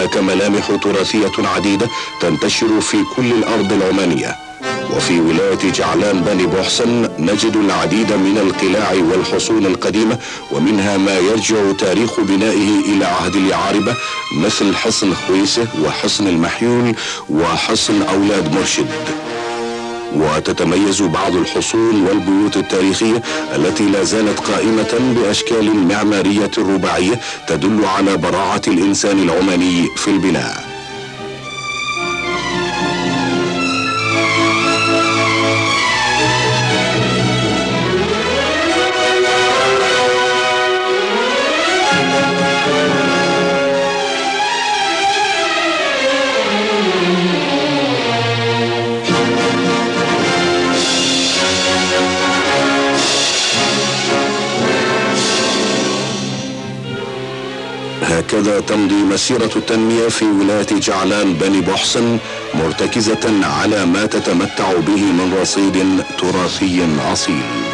هناك ملامح تراثية عديدة تنتشر في كل الأرض العمانية. وفي ولاية جعلان بني بوحسن نجد العديد من القلاع والحصون القديمة، ومنها ما يرجع تاريخ بنائه إلى عهد اليعاربة، مثل حصن خويسة وحصن المحيول وحصن أولاد مرشد. وتتميز بعض الحصون والبيوت التاريخية التي لا زالت قائمة بأشكال معمارية رباعية تدل على براعة الإنسان العماني في البناء. هكذا تمضي مسيرة التنمية في ولاية جعلان بني بوحسن، مرتكزة على ما تتمتع به من رصيد تراثي أصيل.